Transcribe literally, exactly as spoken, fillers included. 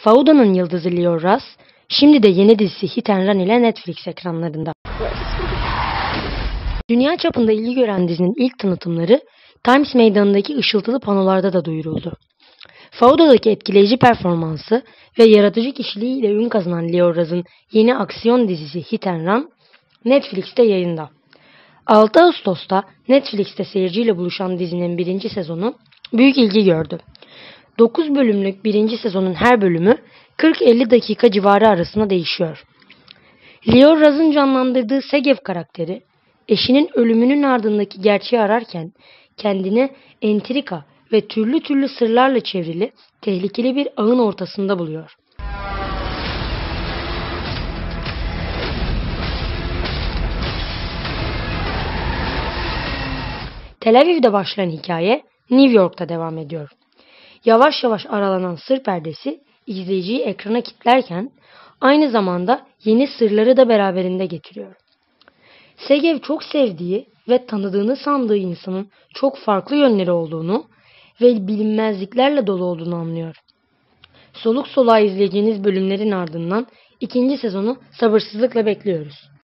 Fauda'nın yıldızı Leo Ras, şimdi de yeni dizisi Hit and Run ile Netflix ekranlarında. Dünya çapında ilgi gören dizinin ilk tanıtımları Times Meydanı'ndaki ışıltılı panolarda da duyuruldu. Fauda'daki etkileyici performansı ve yaratıcı kişiliğiyle ün kazanan Leo Ras'ın yeni aksiyon dizisi Hit and Run, Netflix'te yayında. altı Ağustos'ta Netflix'te seyirciyle buluşan dizinin birinci sezonu büyük ilgi gördü. dokuz bölümlük birinci sezonun her bölümü kırk elli dakika civarı arasında değişiyor. Leo Ras'ın canlandırdığı Segev karakteri, eşinin ölümünün ardındaki gerçeği ararken kendini entrika ve türlü türlü sırlarla çevrili tehlikeli bir ağın ortasında buluyor. Tel Aviv'de başlayan hikaye New York'ta devam ediyor. Yavaş yavaş aralanan sır perdesi izleyiciyi ekrana kilitlerken aynı zamanda yeni sırları da beraberinde getiriyor. Segev çok sevdiği ve tanıdığını sandığı insanın çok farklı yönleri olduğunu ve bilinmezliklerle dolu olduğunu anlıyor. Soluk soluğa izleyeceğiniz bölümlerin ardından ikinci sezonu sabırsızlıkla bekliyoruz.